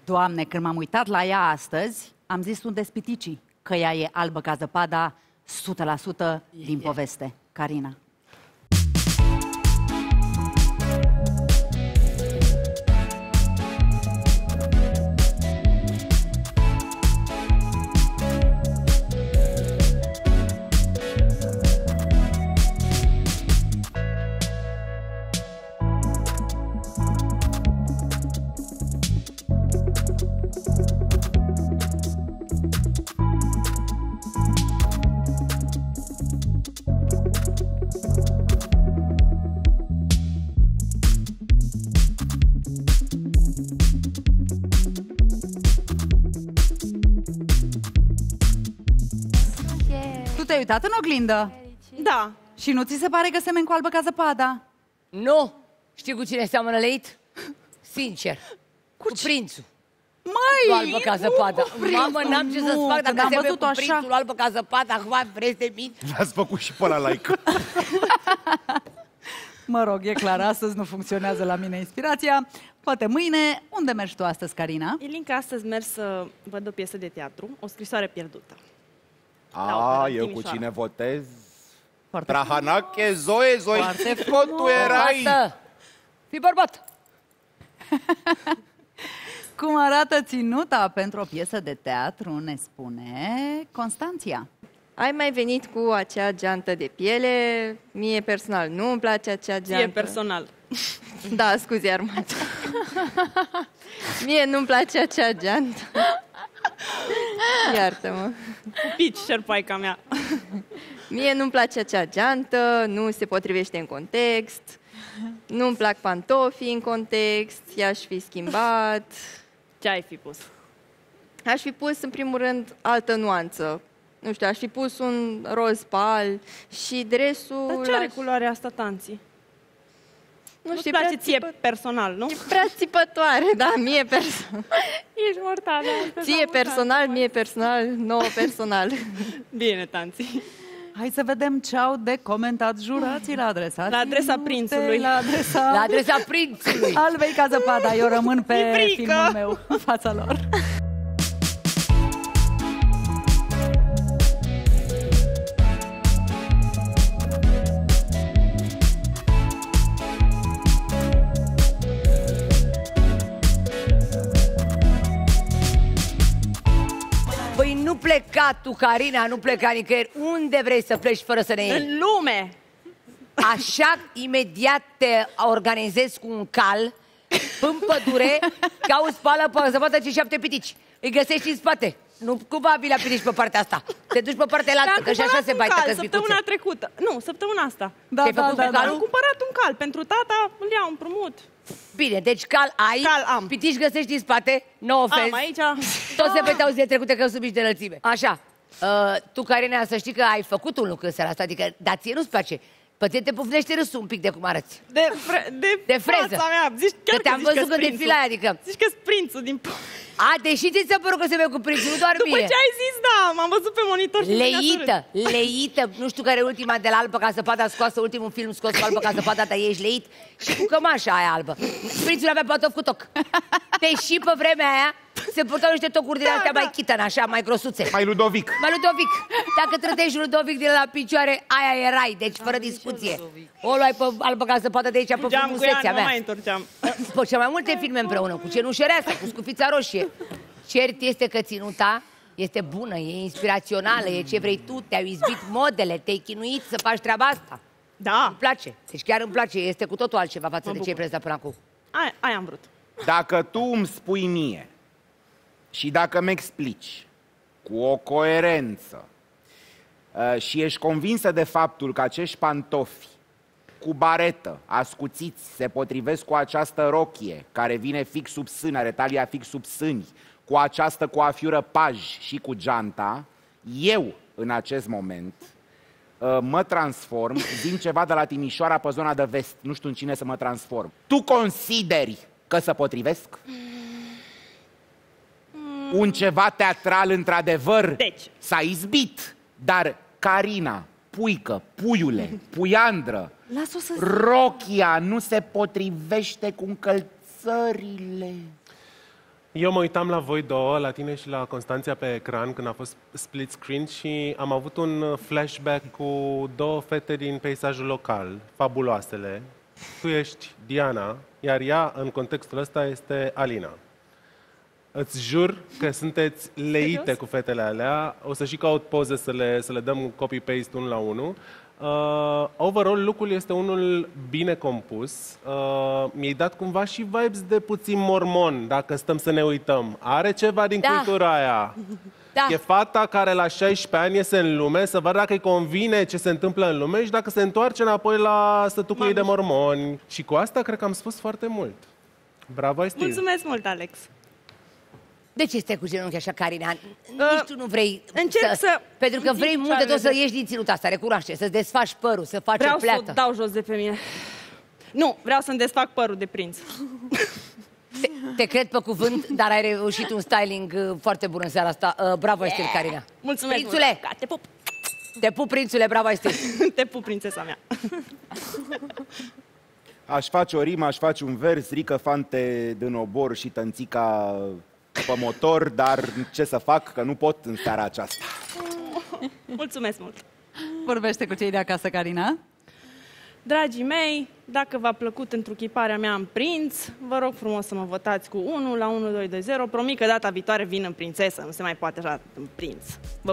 Doamne, când m-am uitat la ea astăzi, am zis unde spiticii, că ea e albă ca zăpada, 100% din poveste. Carina. Te-ai uitat în oglindă? Da. Și nu ți se pare că semeni cu albă ca zăpada? Nu! Știi cu cine seamănă leit? Sincer. Cu prințul. Cu albă ca zăpada. Mamă, n-am ce să-ți fac dacă semeni cu prințul albă ca zăpada. Acum vreți de mine? L-ați făcut și pe ăla like. Mă rog, e clar, astăzi nu funcționează la mine inspirația. Poate mâine. Unde mergi tu astăzi, Carina? Ilinca, astăzi merg să văd o piesă de teatru, O scrisoare pierdută. Eu cu cine votez? Foarte Trahanache, Zoe, tu erai! Fii bărbat! Cum arată ținuta pentru o piesă de teatru, ne spune Constanția. Ai mai venit cu acea geantă de piele? Mie personal nu îmi place acea geantă. Ție personal. Da, scuze, Armand. Mie nu-mi place acea geantă. Iartă-mă. Pici, șerpaica mea. Mie nu-mi place acea geantă, nu se potrivește în context, nu-mi plac pantofii în context, i-aș fi schimbat. Ce ai fi pus? Aș fi pus, în primul rând, altă nuanță. Nu știu, aș fi pus un roz pal și dresul... Dar ce are culoarea asta, Tanții? Nu știu, place ție personal, nu? E prea țipătoare, da, mie personal. Ești mortală. Ție personal, mie personal, nouă personal. Bine, Tanții. Hai să vedem ce au de comentat jurații la adresa prințului. La adresa prințului. Albei ca zăpada. Eu rămân pe filmul meu în fața lor. Păi nu pleca tu, Carina, nu pleca nicăieri. Unde vrei să pleci fără să ne iei? În lume! Așa, imediat te organizezi cu un cal în pădure, cauți spală pe zăpadă și 7 pitici. Îi găsești în spate. Nu cumva vi la pitici pe partea asta. Te duci pe partea altă, că și așa se baită că-s săptămâna trecută. Nu, săptămâna asta. Te-ai făcut pe calul? Am cumpărat un cal pentru tata, îl iau împrumut. Bine, deci cal ai, am. pitici găsești în spate, no offense. Am aici. Toți se peteau zile trecute că sunt mici de înălțime. Așa, tu, Carina, să știi că ai făcut un lucru în seara asta, adică, dar ție nu-ți place. Pe tine te pufnește râsul un pic de cum arăți. De freză. Mea. Zici, chiar că te-am văzut când defilai, adică... Zici că-s prințul din... deși ți s-a părut că se vede cu prințul, nu doar mie. După ce ai zis, da, m-am văzut pe monitor și leită, nu știu care e ultima de la albă ca zăpada scoasă, ultimul film scos cu albă ca zăpada, dar ești leit și cu cămașa aia albă. Prințul avea patof cu toc. Deși pe vremea aia se purtau niște tocuri din astea mai chitan, așa, mai grosuțe. Mai Ludovic. Dacă trădești Ludovic de la picioare, aia erai, deci fără discuție. O luai pe albă ca zăpadă de aici, pe frumusețea mea. Nu mai întorceam. Pe mai multe filme împreună, cu cenușereasă, cu scufița roșie. Cert este că ținuta este bună, e inspirațională, e ce vrei tu, te-au izbit modele, te-ai chinuit să faci treaba asta. Da. Îmi place, deci chiar îmi place, este cu totul altceva față de ce ai prezentat până acum. Aia am vrut. Dacă tu îmi spui mie și dacă mi explici cu o coerență și ești convinsă de faptul că acești pantofi cu baretă, ascuțiți, se potrivesc cu această rochie care vine fix sub sân, are talia fix sub sâni, cu această coafiură paj și cu geanta, eu, în acest moment, mă transform din ceva de la Timișoara pe zona de vest. Nu știu în cine să mă transform. Tu consideri că se potrivesc? Un ceva teatral, într-adevăr, deci s-a izbit, dar Carina, puică, puiule, puiandră, rochia nu se potrivește cu încălțările. Eu mă uitam la voi două, la tine și la Constanția pe ecran când a fost split screen și am avut un flashback cu două fete din peisajul local, fabuloasele. Tu ești Diana, iar ea, în contextul ăsta, este Alina. Îți jur că sunteți leite Serios? cu fetele alea. O să și caut poze să le dăm copy-paste unul la unul. Overall, look-ul este unul bine compus. Mi-ai dat cumva și vibes de puțin mormon, dacă stăm să ne uităm. Are ceva din Da. cultura aia. Da. E fata care la 16 ani iese în lume să vadă dacă îi convine ce se întâmplă în lume și dacă se întoarce înapoi la stătucul ei de mormoni. Și cu asta cred că am spus foarte mult. Bravo, ai stil. Mulțumesc mult, Alex. De ce stai cu genunchi așa, Carina? Nici tu nu vrei încerc să Pentru că vrei ridic mult de tot să picioarele ieși din ținuta asta, recunoaște, să-ți desfaci părul, să faci Vreau o să pleată. o dau jos de pe mine. Nu, vreau să-mi desfac părul de prinț. Te cred pe cuvânt, dar ai reușit un styling foarte bun în seara asta. Bravo, Estel, Carina. Mulțumesc Prințule! mult. Te pup. Te pup, prințule, bravo, Estel. Te pup, prințesa mea. Aș face o rimă, aș face un vers, rică fante din obor și tănțica pe motor, dar ce să fac, că nu pot în seara aceasta. Mulțumesc mult. Vorbește cu cei de acasă, Carina. Dragii mei, dacă v-a plăcut întruchiparea mea în prinț, vă rog frumos să mă votați cu 1 la 1220. Promit că data viitoare vin în prințesă, nu se mai poate așa în prinț. Vă...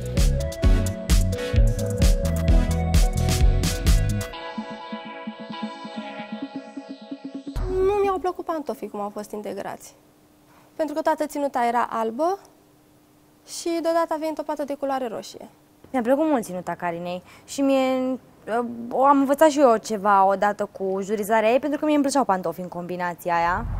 Nu mi-au plăcut pantofii cum au fost integrați. Pentru că toată ținuta era albă și deodată a venit o pată de culoare roșie. Mi-a plăcut mult ținuta Carinei și am învățat și eu ceva odată cu jurizarea ei, pentru că mie îmi plăceau pantofii în combinația aia.